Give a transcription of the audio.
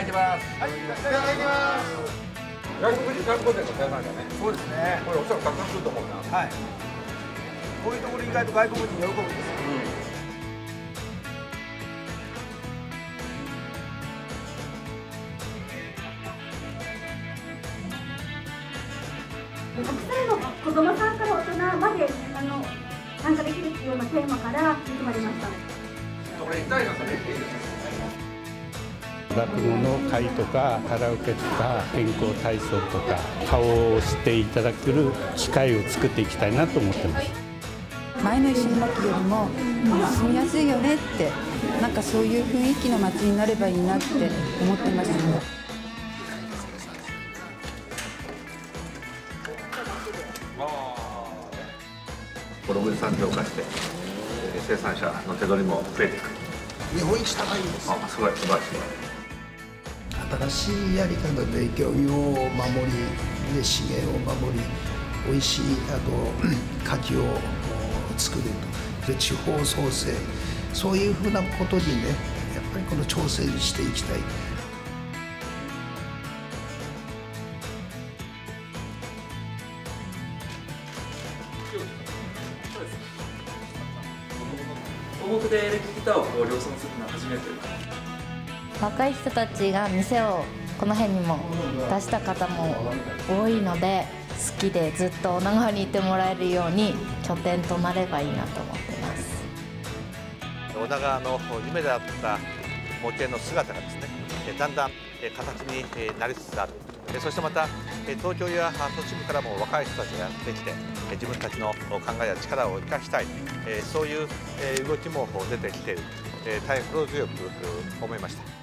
きます。はい、いただきます。外国人観光店の生産者ね。 そうですね。 これお客さんたくさん来ると思うな。 はい。こういうところ意外と外国人喜ぶんですよ。 たくさんの子どもさんから大人まで参加できるっていうようなテーマから決まりました。 これ一体なんかね、いいですね。 落語の会とかカラオケとか健康体操とか顔を知っていただける機会を作っていきたいなと思ってます。 前の石巻よりも住みやすいよねって、なんかそういう雰囲気の街になればいいなって思ってます。 物産業化して生産者の手取りも増えていく。 日本一高いんです。 あ、すごい素晴らしい。 新しいやり方で漁業を守り、で資源を守り、美味しい牡蠣を作ると、で地方創生、そういうふうなことにね、やっぱりこの挑戦していきたい。 東北でエレキギターを量産するのは初めて。 若い人たちが店をこの辺にも出した方も多いので、好きでずっと女川にいてもらえるように拠点となればいいなと思ってます。 女川の夢であった模型の姿がですね、だんだん形になりつつある。そしてまた東京や都市部からも若い人たちがやってきて、自分たちの考えや力を生かしたい、そういう動きも出てきている。大変心強く思いました。